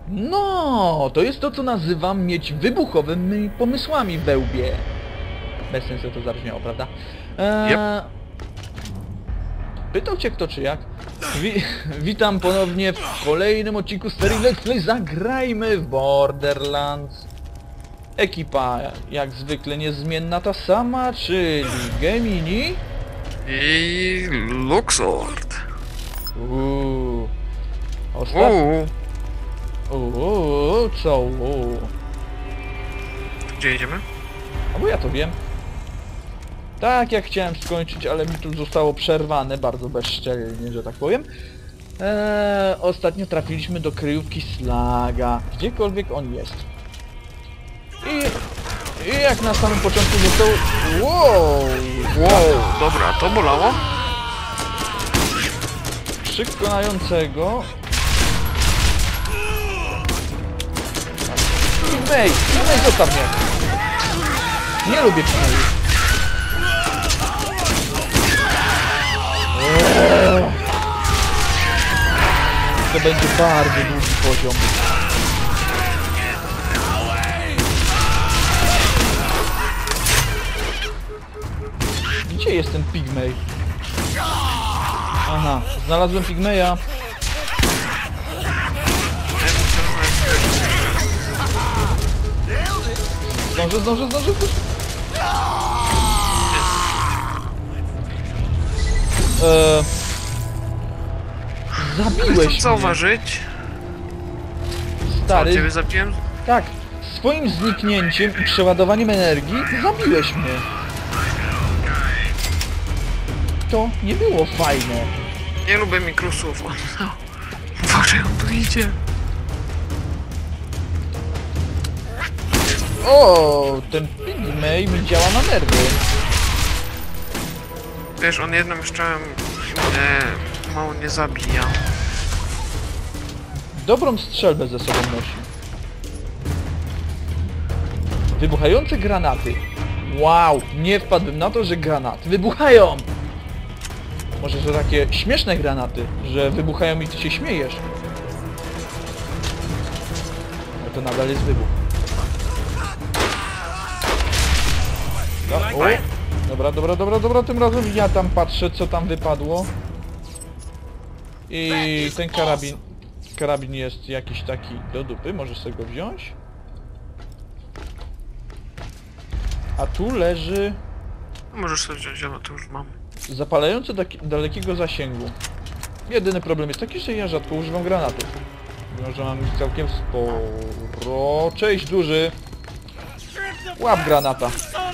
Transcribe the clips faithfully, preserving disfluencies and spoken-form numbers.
No, to jest to, co nazywam mieć wybuchowymi pomysłami we łbie. Bez sensu to zabrzmiało, prawda? Eee, Yep. Pytał cię kto czy jak? Wi witam ponownie w kolejnym odcinku z serii Let's Play Zagrajmy w Borderlands. Ekipa jak zwykle niezmienna ta sama, czyli Gemini I Luxord. Uuu. Ostat... Uuu. Uuu, co? Uuu. Gdzie jedziemy? A bo ja to wiem. Tak jak chciałem skończyć, ale mi tu zostało przerwane bardzo bezczelnie, że tak powiem. Eee, ostatnio trafiliśmy do kryjówki Slaga, gdziekolwiek on jest. I, I jak na samym początku został... Wow! Wow, dobra, to bolało? Przekonającego... Pigmej! Pigmej, zostaw mnie! Nie lubię Pigmejów. To będzie bardzo długi poziom. Gdzie jest ten Pigmej? Aha, znalazłem Pigmeja. Zdążę, zdążę, zdążę, zdążę. Eee, zabiłeś Chcę mnie, zauważyć. stary. Ciebie zabiłem? Tak, swoim zniknięciem i przeładowaniem energii zabiłeś mnie. To nie było fajne. Nie lubię mikrosłów. Uważaj, on tu idzie. O, ten Pigmej mi działa na nerwy. Wiesz, on jednym strzałem mnie mało nie zabija. Dobrą strzelbę ze sobą nosi. Wybuchające granaty. Wow, nie wpadłbym na to, że granaty wybuchają. Może, że takie śmieszne granaty, że wybuchają i ty się śmiejesz. No to nadal jest wybuch. No, o. Dobra, dobra, dobra, dobra, tym razem ja tam patrzę, co tam wypadło. I ten karabin... Karabin jest jakiś taki do dupy, możesz sobie go wziąć. A tu leży... Możesz sobie wziąć, ja to już mam. Zapalające do dalekiego zasięgu. Jedyny problem jest taki, że ja rzadko używam granatów. Mimo, że mam ich całkiem sporo. Cześć, duży! Łap granata.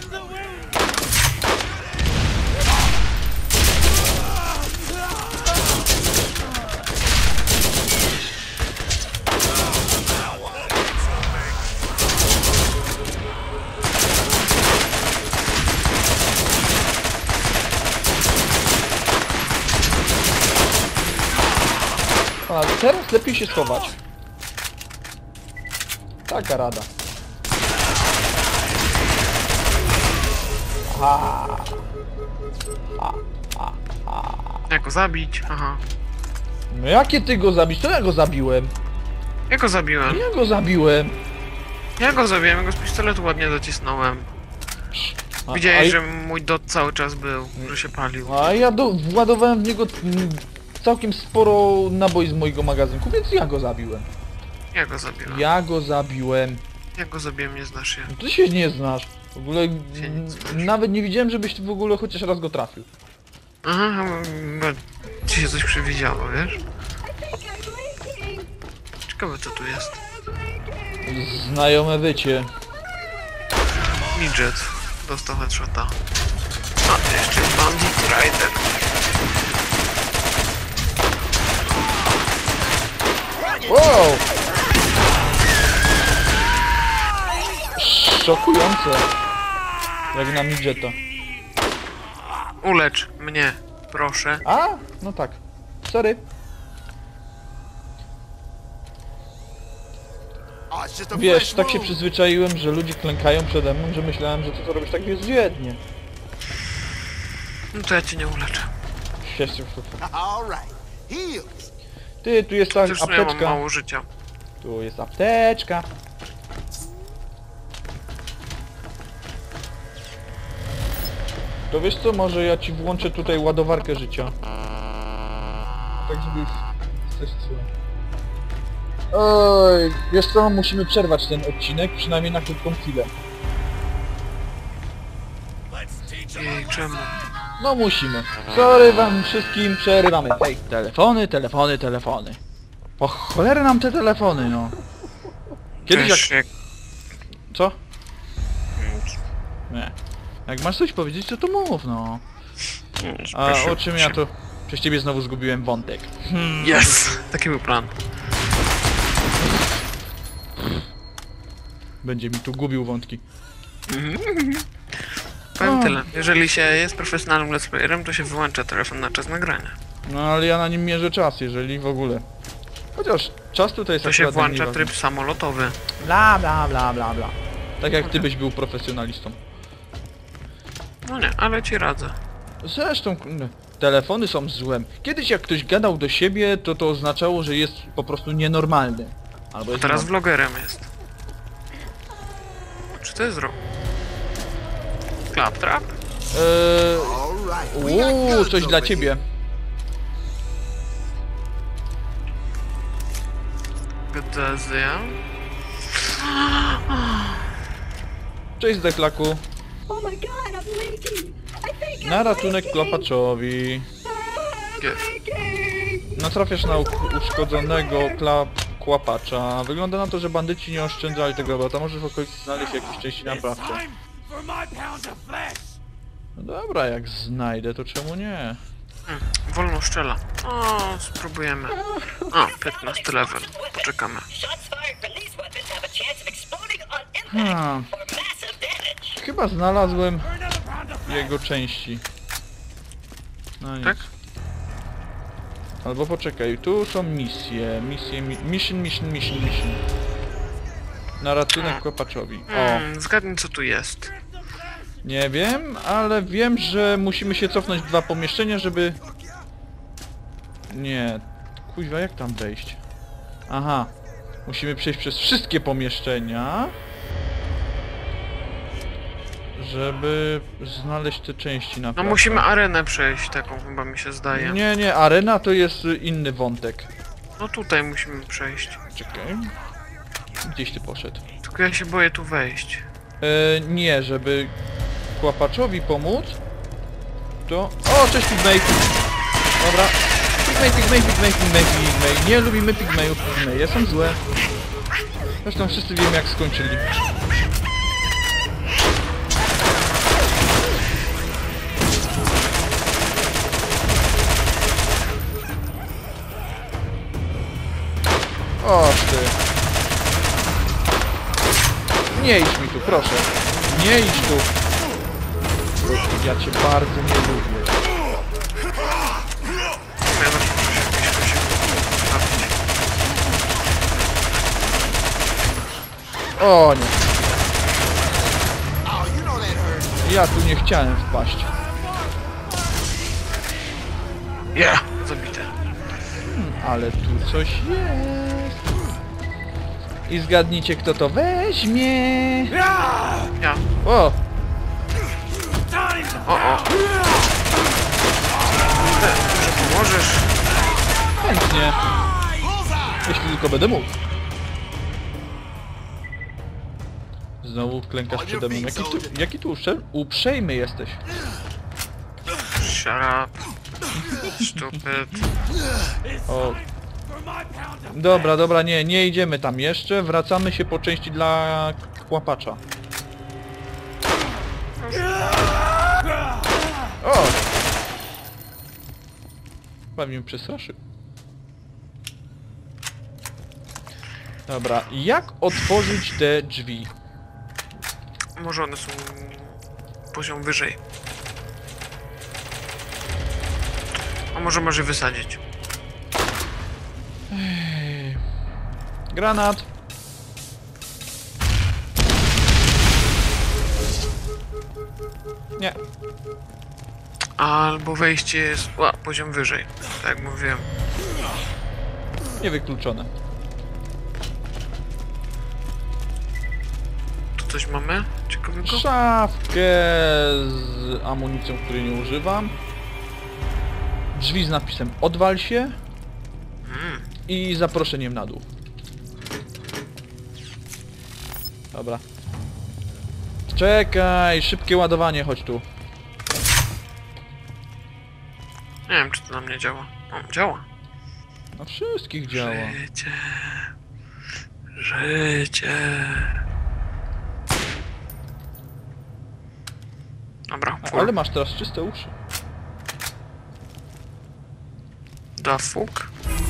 A teraz lepiej się schować. Taka rada. Aha. A, a, a. Jak go zabić? Aha. No jakie ty go zabić? To ja go zabiłem. Ja go zabiłem. Ja go zabiłem. Ja go zabiłem, ja go z pistoletu ładnie docisnąłem. A, Widziałeś, a, że mój dot cały czas był, że się palił. A ja do, władowałem w niego mm, całkiem sporo naboi z mojego magazynku, więc ja go zabiłem. Ja go zabiłem. Ja go zabiłem. Ja go zabiłem, nie znasz się. Ty się nie znasz. W ogóle Się nie mm, znasz. nawet nie widziałem, żebyś ty w ogóle chociaż raz go trafił. Aha, bo ci się coś przewidziało, wiesz? Ciekawe co tu jest. Znajome wycie. Midget dostał headshota. A to jeszcze jest Bandit Rider. Wow! Szokujące. Jak na midgeta. Ulecz mnie, proszę. A? No tak. Sorry. Wiesz, tak się przyzwyczaiłem, że ludzie klękają przede mną, że myślałem, że to co robisz tak bezwiednie. No to ja cię nie uleczę. Ty, tu jest ta Przecież ja mam apteczka. mało życia. Tu jest apteczka. To wiesz co, może ja ci włączę tutaj ładowarkę życia. Tak żeby już coś czuł. Oj, wiesz co, musimy przerwać ten odcinek, przynajmniej na krótką chwilę. Jej, czemu? No musimy. Sorry wam wszystkim, przerywamy. Hej, telefony, telefony, telefony. Po cholerę nam te telefony, no. Kiedyś jak... Wiesz, jak... Co? Nie. Jak masz coś powiedzieć, to to mów, no. A Proszę, o czym ja to... Przez ciebie znowu zgubiłem wątek. Yes! Taki był plan. Będzie mi tu gubił wątki. Powiem O. tyle. Jeżeli się jest profesjonalnym let's playerem, to się wyłącza telefon na czas nagrania. No ale ja na nim mierzę czas, jeżeli w ogóle. Chociaż czas tutaj jest To się akurat włącza najmniej ważny. tryb samolotowy. Bla bla bla bla bla. Tak jak ty byś był profesjonalistą. No nie, ale ci radzę. Zresztą kurde, telefony są złem. Kiedyś jak ktoś gadał do siebie, to to oznaczało, że jest po prostu nienormalny. Albo A jest teraz norm- vlogerem jest. Czy to jest ro... Claptrap? Eee, uuu, coś dla ciebie. Gdezja? Cześć Deklaku. Oh my god, I'm leaking! I think Na I'm ratunek leaking! klopaczowi. Gdzie? Natrafiasz na u- uszkodzonego klap kłapacza. Wygląda na to, że bandyci nie oszczędzali tego robota. Możesz w okolicy znaleźć jakieś części naprawcze. No dobra, jak znajdę, to czemu nie? Hmm, wolno strzela. O, spróbujemy. A, piętnasty level. Poczekamy. Shots fired from these weapons have a chance of exploding on impact Hmm. or massive damage. Chyba znalazłem jego części. No nic. Tak? Albo poczekaj, tu są misje. Misje, mi mission, mission, mission, mission. Na ratunek kłapaczowi. O, Hmm, zgadnij co tu jest. nie wiem, ale wiem, że musimy się cofnąć w dwa pomieszczenia, żeby... Nie, kuźwa, jak tam wejść? Aha, musimy przejść przez wszystkie pomieszczenia, żeby znaleźć te części na No placu. musimy arenę przejść, taką chyba mi się zdaje. Nie, nie, arena to jest y, inny wątek. No tutaj musimy przejść. Czekaj. Gdzieś ty poszedł? Tylko ja się boję tu wejść. E, nie, żeby kłapaczowi pomóc, to... O, cześć Pigmej! Dobra. Pigmej, Pigmej, Pigmej, Pigmej, Pigmej. Nie lubimy Pigmejów, Pigmeje są złe. Zresztą wszyscy wiemy jak skończyli. O ty. Nie idź mi tu, proszę. Nie idź tu. Ja cię bardzo nie lubię. Ja zawsze muszę się gdzieś sprawdzić. O nie. Ja tu nie chciałem wpaść. Yeah! Zabite. Ale tu coś jest. I zgadnijcie kto to weźmie. Ja. O! O, o. Ty, że pomożesz? Chętnie. Jeśli tylko będę mógł. Znowu klękasz przede mną. Jaki tu, jaki tu uprze- uprzejmy jesteś. Shut up. Stupid. O. Dobra, dobra, nie, nie idziemy tam jeszcze. Wracamy się po części dla kłapacza. O! Pewnie mnie przestraszył. Dobra, jak otworzyć te drzwi? Może one są poziom wyżej. A może może wysadzić. Granat! Nie. Albo wejście jest a, poziom wyżej. Tak jak mówiłem. Niewykluczone. tu coś mamy ciekawego? Szafkę z amunicją, której nie używam. Drzwi z napisem odwal się. Mm. I zaproszeniem na dół. Dobra. Czekaj, szybkie ładowanie, chodź tu. Nie wiem, czy to na mnie działa. O, działa. Na wszystkich działa. Życie. Życie. Dobra, full. Ale masz teraz czyste uszy. Da fuk.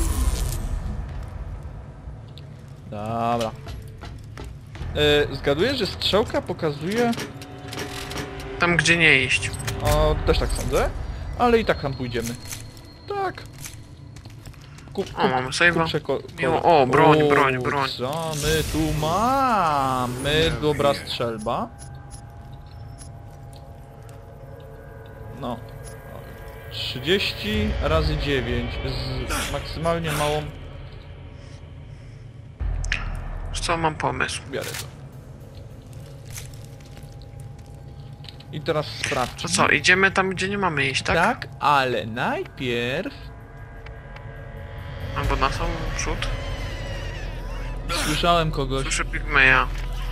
Dobra. Yy, zgaduję, że strzałka pokazuje... Tam, gdzie nie iść. O, też tak sądzę. Ale i tak tam pójdziemy. Tak. Kup, O, mamy save'a. kurczę, ko, Miło. ko- O, broń, broń, broń. Co my tu mamy? Dobra strzelba. No. trzydzieści razy dziewięć z maksymalnie małą... Wiesz co, mam pomysł. Biorę to. I teraz sprawdź. To co, idziemy tam, gdzie nie mamy iść, tak? Tak, ale najpierw... Albo na sam przód. Słyszałem kogoś. Słyszę pigmeja.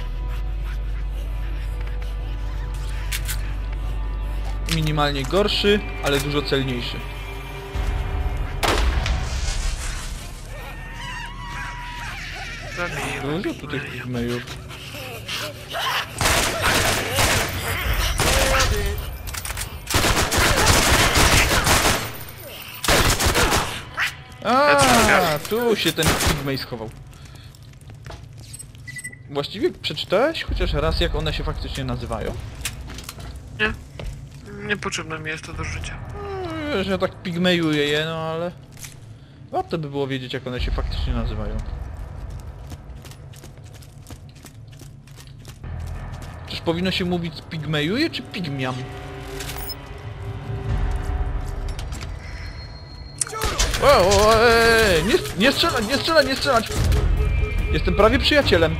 Minimalnie gorszy, ale dużo celniejszy. Zabiłem Dużo tu tych pigmeja. pigmejów. A, tu się ten pigmej schował. Właściwie przeczytałeś chociaż raz, jak one się faktycznie nazywają? Nie. Niepotrzebne mi jest to do życia. No, wiesz, ja tak pigmejuję je, no ale... Warto by było wiedzieć, jak one się faktycznie nazywają. Czyż powinno się mówić pigmejuje, czy pigmiam? O, o, ej, nie, nie strzelać, nie strzelać, nie strzelać! Jestem prawie przyjacielem.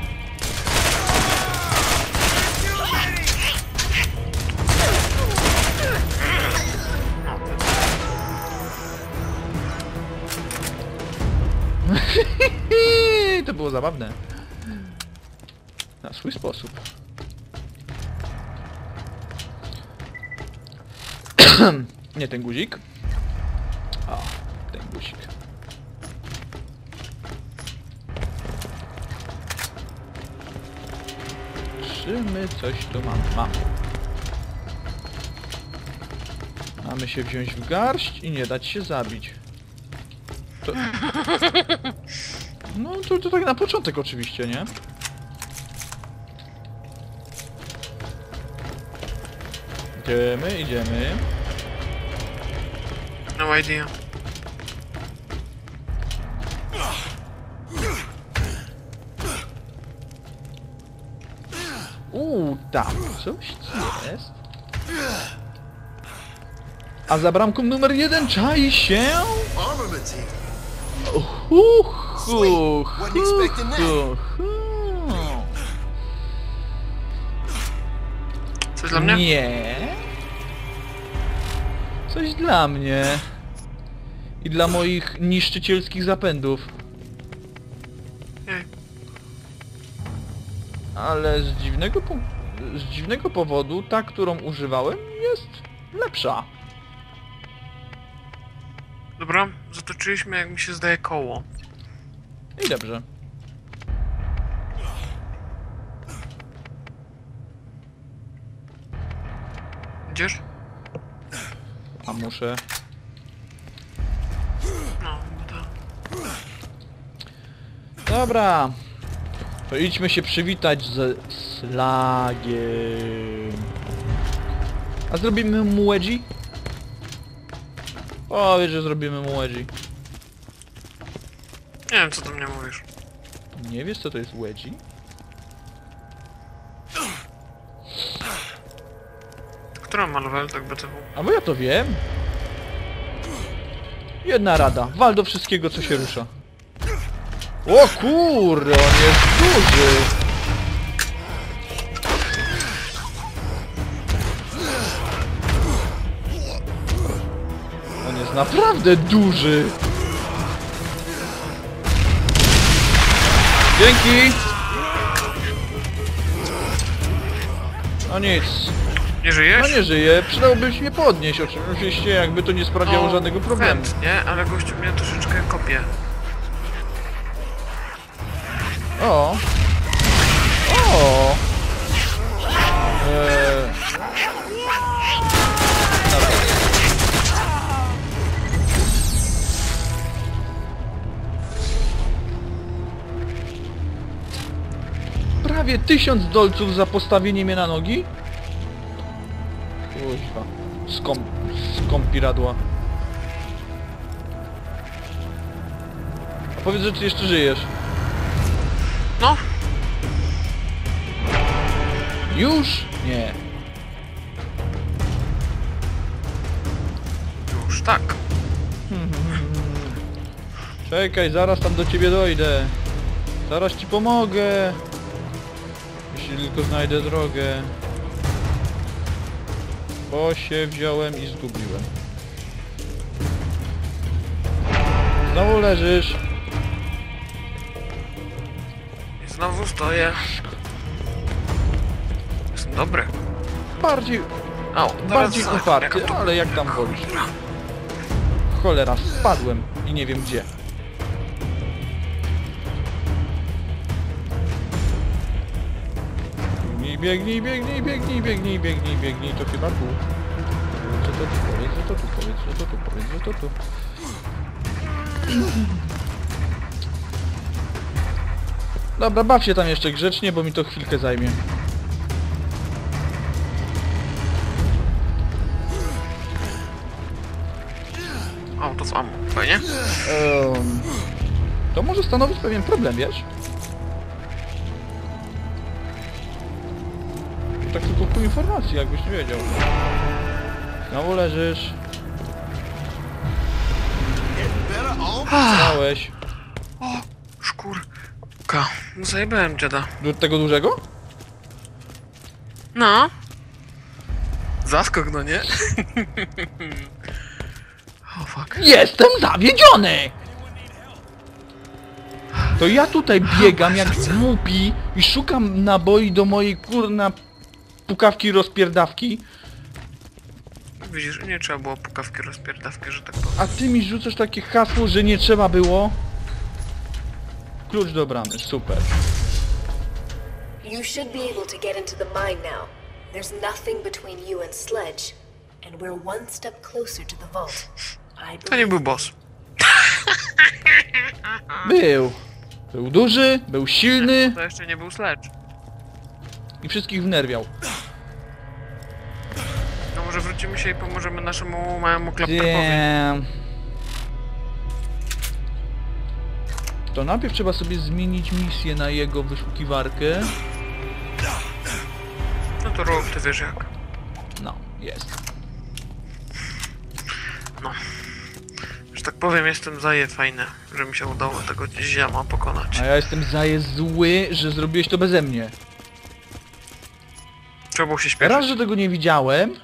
To było zabawne. Na swój sposób. Nie ten guzik. O, ten guzik. Czy my coś tu mamy? Mamy. Mamy się wziąć w garść i nie dać się zabić. To... No to, to tak na początek oczywiście, nie? Idziemy, idziemy. No idea. Uuu, tam coś jest. A za bramką numer jeden czai się... Armament here. Hu, hu, Wasn't hu, expecting that. hu, hu. Coś dla mnie? Nie. Coś dla mnie. I dla moich niszczycielskich zapędów. Jej. Ale z dziwnego, po... z dziwnego powodu ta, którą używałem, jest lepsza. Dobra, zatoczyliśmy, jak mi się zdaje, koło. I dobrze. Idziesz? A muszę... No, bo to... Dobra. To idźmy się przywitać ze Slagiem. A zrobimy mu wedgie? O, wiesz, że zrobimy mu wedgie. Nie wiem, co do mnie mówisz. Nie wiesz, co to jest wedgie? Która ma level, tak B C W? A bo ja to wiem. Jedna rada. Wal do wszystkiego, co się rusza. O kurde, on jest duży. naprawdę duży. Dzięki. No nic. Nie żyjesz? No nie żyje. Przydałoby się mnie podnieść oczywiście, jakby to nie sprawiało No, żadnego problemu. chętnie, ale gościu mnie troszeczkę kopie. O! O! Eee... Dobra. Prawie tysiąc dolców za postawienie mnie na nogi? Kuźwa. Skąp... Skąpiradła. A powiedz, że ty jeszcze żyjesz. No, Już? Nie. już tak. Czekaj, zaraz tam do ciebie dojdę. Zaraz ci pomogę. Jeśli tylko znajdę drogę. Bo się wziąłem i zgubiłem. Znowu leżysz. I znowu stoję. Jestem dobry. Bardziej, Au, teraz bardziej za- uparty, jak to- ale jak tam wolisz. Cholera, spadłem i nie wiem gdzie. Biegnij, biegnij, biegnij, biegnij, biegnij, biegnij, to chyba tu. Co to tu powiedz, co to tu powiedz, co to tu powiedz, co to tu. Dobra, baw się tam jeszcze grzecznie, bo mi to chwilkę zajmie. O, to co? Fajnie? Ehm, to może stanowić pewien problem, wiesz? Tak tylko pół informacji, jakbyś nie wiedział. Znowu leżysz. Znałeś. Szkórka. No zajebałem dziada. Do tego dużego? No. Zaskok, no nie? O fuck. Jestem zawiedziony! To ja tutaj biegam jak głupi i szukam naboi do mojej kurna pukawki rozpierdawki, Widzisz, nie trzeba było pukawki rozpierdawki, że tak powiem. a ty mi rzucasz takie hasło, że nie trzeba było. Klucz do bramy, super. You should be able to get into the mine now. There's nothing between you and Sledge, and we're one step closer to the vault. I To nie był boss. Był. Był duży, był silny To jeszcze nie był Sledge. i wszystkich wnerwiał. No może wrócimy się i pomożemy naszemu małemu klapperkowi. Nie. To najpierw trzeba sobie zmienić misję na jego wyszukiwarkę. No to rób, ty wiesz jak. No, jest. No. Że tak powiem, jestem zaje fajny, że mi się udało tego ziama pokonać. A ja jestem zaje zły, że zrobiłeś to beze mnie. Trzeba było się śpieszyć. Raz, że tego nie widziałem.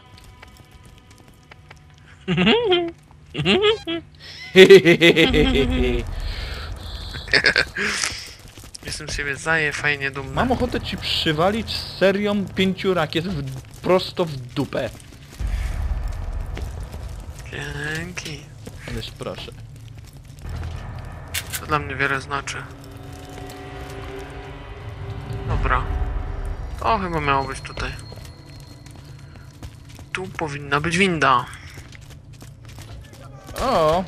Jestem z siebie zaje fajnie dumny. Mam ochotę ci przywalić serią pięciu rakiet w, prosto w dupę. Dzięki. Ależ proszę. To dla mnie wiele znaczy. Dobra. To chyba miało być tutaj. Tu powinna być winda. O!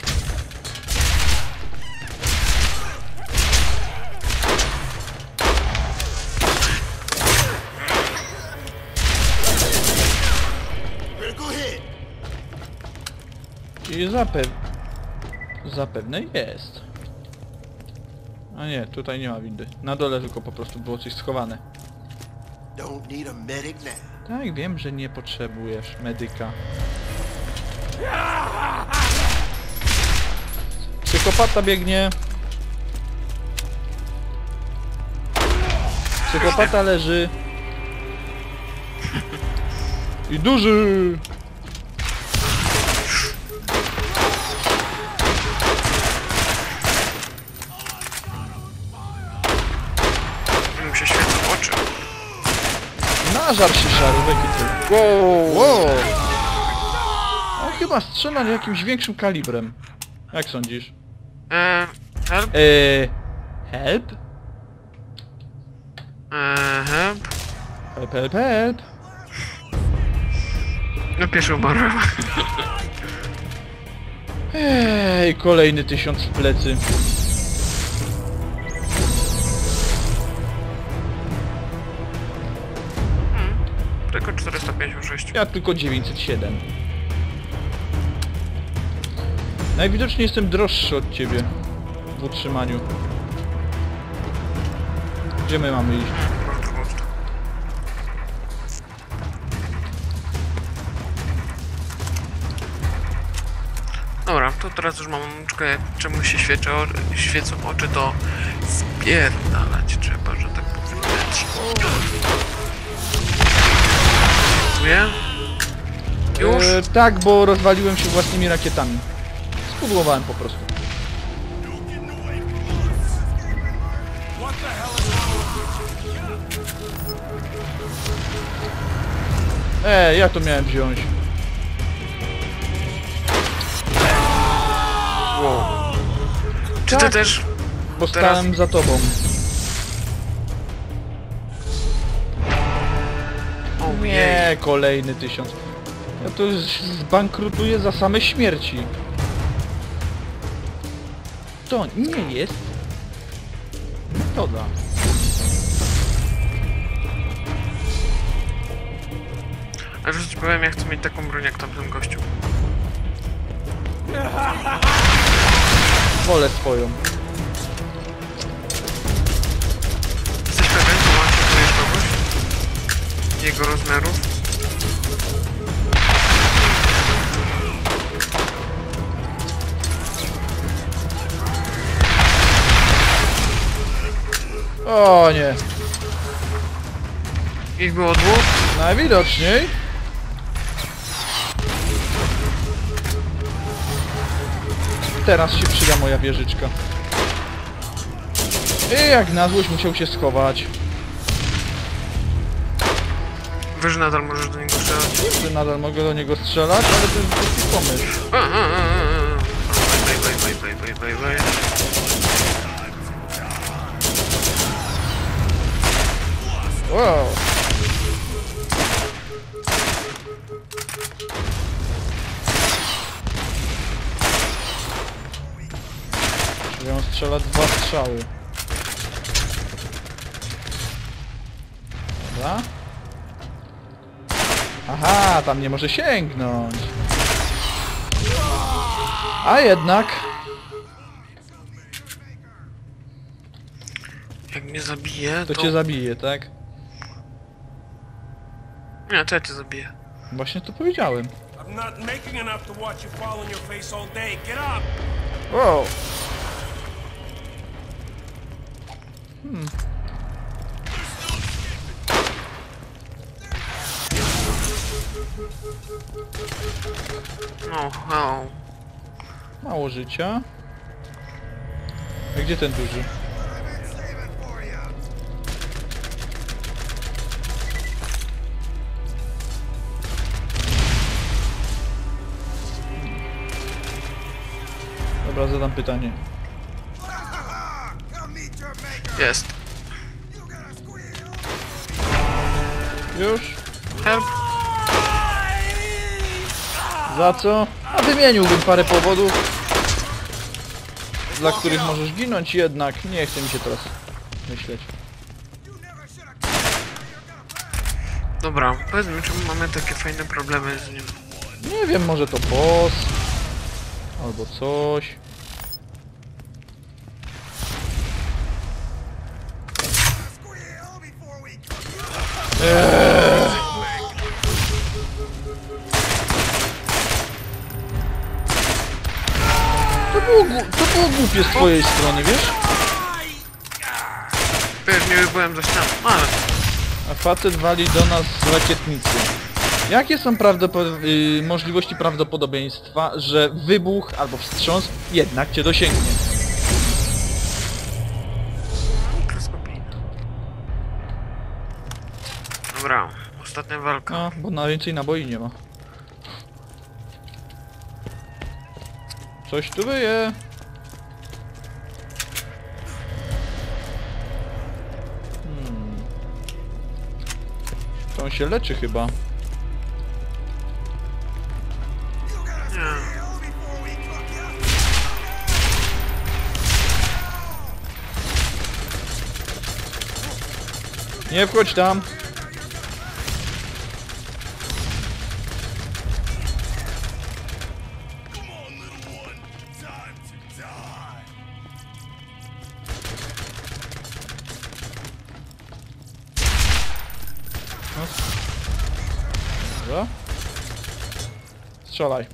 I zapew... zapewne jest. A nie, tutaj nie ma windy. Na dole tylko po prostu było coś schowane. Don't need a medic now. Tak, wiem, że nie potrzebujesz medyka. Psychopata biegnie. Psychopata leży. I duży! mu się świecą oczy. Nażar się szarówek i ty. Wow. Wow. On chyba strzela jakimś większym kalibrem. Jak sądzisz? Eee, help? Eee... Help? Eee, help? Help, help, help. No pierwszy umarłem. Ej, kolejny tysiąc w plecy. Tylko czterysta pięćdziesiąt sześć. Ja tylko dziewięćset siedem. Najwidoczniej jestem droższy od ciebie w utrzymaniu. Gdzie my mamy iść? Chyba w drugą stronę. Dobra, to teraz już mam łączkę, jak czemu się świeci, o, świecą oczy, to spierdalać trzeba, że tak powiem. Dziękuję. Już? E, tak, bo rozwaliłem się własnymi rakietami. Spudłowałem po prostu. Ej, ja to miałem wziąć. Wow. Czy ty Tak. też? Bo Teraz- stałem za tobą. Ojej. Nie, kolejny tysiąc. Ja to już zbankrutuję za same śmierci. To nie jest metoda. A wiesz, ci powiem, ja chcę mieć taką broń jak tamten gościu. Wolę swoją. Jesteś pewien, że masz czujesz kogoś? Jego rozmiarów? O nie. Ich było dwóch? Najwidoczniej. Teraz się przyda moja wieżyczka. I jak na złość musiał się schować. Wiesz, że nadal możesz do niego strzelać? Że nadal mogę do niego strzelać, ale to jest głupi pomysł. A, a, a, a, a. Baj, baj, baj, baj, baj, baj, baj. Wow. Czyli on strzela dwa strzały. Dobra. Aha, tam nie może sięgnąć. A jednak. Jak mnie zabije, To to... cię zabije, tak? Nie, to ja cię zabiję. Właśnie to powiedziałem. I'm not making enough to watch you fall on your face all day. Get up! Wow. No, no. Mało życia. A gdzie ten duży? Dobra, zadam pytanie. Jest. Już? Help. Za co? A wymieniłbym parę powodów, dla których możesz ginąć, jednak nie chce mi się teraz myśleć. Dobra, powiedz mi, czemu mamy takie fajne problemy z nim. Nie wiem, może to boss albo coś. Eee. To było, gł- to było głupie z twojej strony, wiesz? Wiesz, nie byłem za ścianą, ale... A facet wali do nas z rakietnicy. Jakie są prawdopo- y, możliwości prawdopodobieństwa, że wybuch albo wstrząs jednak cię dosięgnie? Mikroskopijne. Dobra, ostatnia walka. No, bo na więcej naboi nie ma. Coś tu wyje. Hmm. To on się leczy chyba. Nie. Nie wchodź tam. No. Dobra. Strzelaj.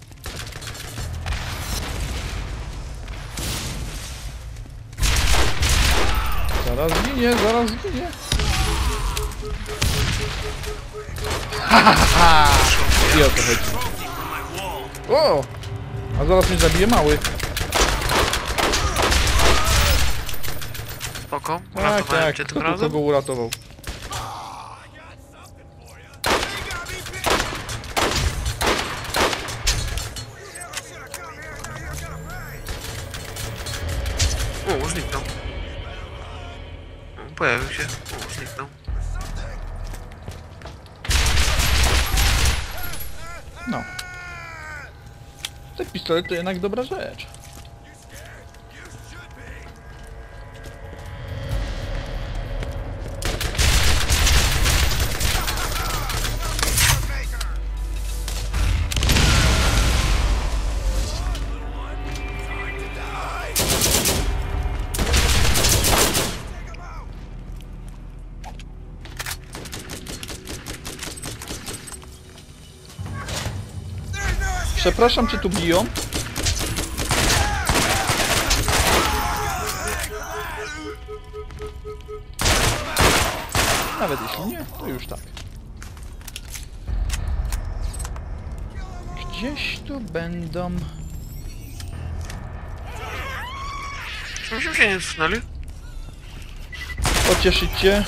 Zaraz ginie, zaraz ginie. Ha, ha, ha. I o to chodzi. O! A zaraz mnie zabije mały. Spoko, Tak, uratowałem tak. cię Kto tym tu razem. kogo uratował? O, zniknął. O, pojawił się. O, zniknął. No. Ten pistolet to jednak dobra rzecz. Przepraszam, czy tu biją? Nawet jeśli nie, to już tak. Gdzieś tu będą... Czy myśmy się nie cofnęli? Pocieszyć cię.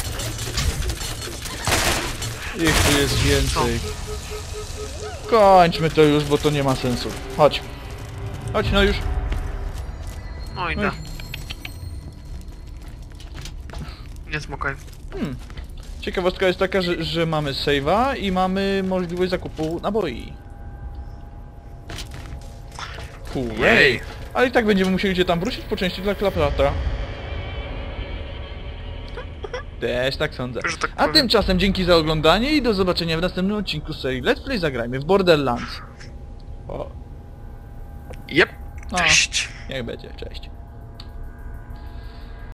Ich tu jest więcej. Kończmy to już, bo to nie ma sensu. Chodź. Chodź, no już. No No idę. już. Nie smokaj. Hmm. Ciekawostka jest taka, że, że mamy save'a i mamy możliwość zakupu naboi. Hooray! Ale i tak będziemy musieli cię tam wrócić po części dla klaprata. Też tak sądzę. Że tak A powiem. tymczasem dzięki za oglądanie i do zobaczenia w następnym odcinku serii Let's Play Zagrajmy w Borderlands. O, Jep. No. Cześć. niech będzie, cześć.